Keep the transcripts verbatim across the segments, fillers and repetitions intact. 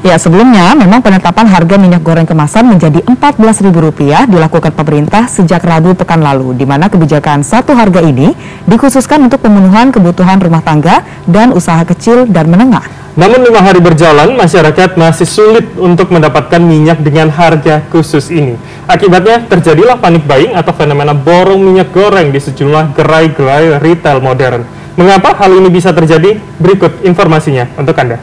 Ya, sebelumnya memang penetapan harga minyak goreng kemasan menjadi empat belas ribu rupiah dilakukan pemerintah sejak Rabu pekan lalu, di mana kebijakan satu harga ini dikhususkan untuk pemenuhan kebutuhan rumah tangga dan usaha kecil dan menengah. Namun lima hari berjalan, masyarakat masih sulit untuk mendapatkan minyak dengan harga khusus ini. Akibatnya terjadilah panik buying atau fenomena borong minyak goreng di sejumlah gerai-gerai retail modern. Mengapa hal ini bisa terjadi? Berikut informasinya untuk Anda.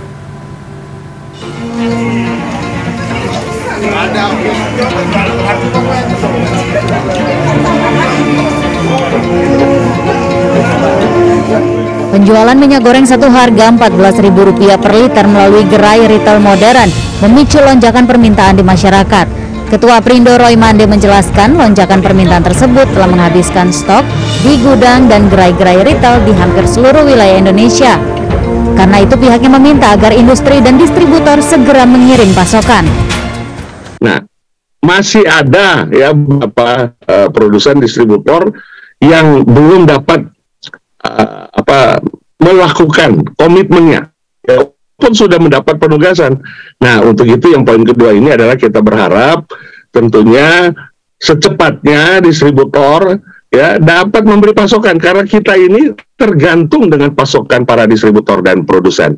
Penjualan minyak goreng satu harga empat belas ribu rupiah per liter melalui gerai retail modern memicu lonjakan permintaan di masyarakat. Ketua Prindo Roy Mande menjelaskan lonjakan permintaan tersebut telah menghabiskan stok di gudang dan gerai-gerai retail di hampir seluruh wilayah Indonesia. Karena itu pihaknya meminta agar industri dan distributor segera mengirim pasokan. Nah, masih ada ya beberapa uh, produsen distributor yang belum dapat uh, apa melakukan komitmennya, ya, pun sudah mendapat penugasan. Nah, untuk itu yang poin kedua ini adalah kita berharap tentunya secepatnya distributor ya dapat memberi pasokan, karena kita ini tergantung dengan pasokan para distributor dan produsen.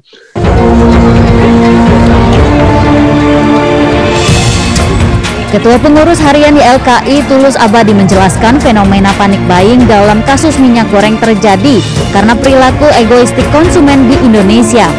Ketua Pengurus Harian Y L K I Tulus Abadi menjelaskan fenomena panik buying dalam kasus minyak goreng terjadi karena perilaku egoistik konsumen di Indonesia.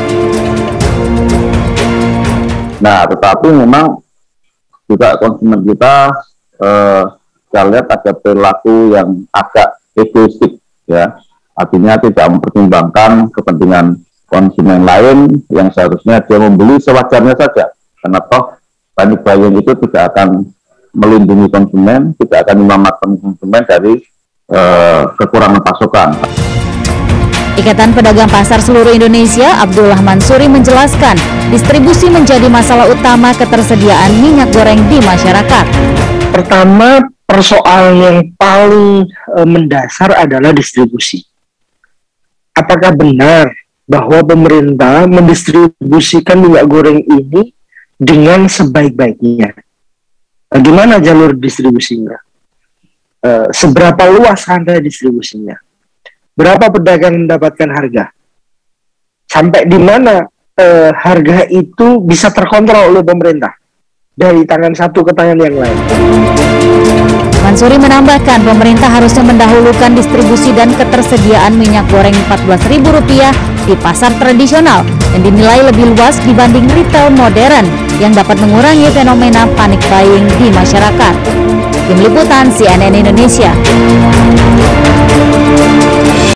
Nah, tetapi memang juga konsumen kita eh, kita lihat ada perilaku yang agak egoistik, ya, artinya tidak mempertimbangkan kepentingan konsumen lain yang seharusnya dia membeli sewajarnya saja, karena toh panik buying itu tidak akan melindungi konsumen, tidak akan menyelamatkan konsumen dari uh, kekurangan pasokan. Ikatan Pedagang Pasar Seluruh Indonesia, Abdullah Mansuri menjelaskan, distribusi menjadi masalah utama ketersediaan minyak goreng di masyarakat. Pertama, persoalan yang paling e, mendasar adalah distribusi. Apakah benar bahwa pemerintah mendistribusikan minyak goreng ini dengan sebaik-baiknya? Bagaimana jalur distribusinya? E, seberapa luas rantai distribusinya? Berapa pedagang mendapatkan harga? Sampai di mana e, harga itu bisa terkontrol oleh pemerintah dari tangan satu ke tangan yang lain? Mansuri menambahkan, pemerintah harusnya mendahulukan distribusi dan ketersediaan minyak goreng empat belas ribu rupiah di pasar tradisional dan dinilai lebih luas dibanding retail modern yang dapat mengurangi fenomena panik buying di masyarakat. Tim Liputan C N N Indonesia.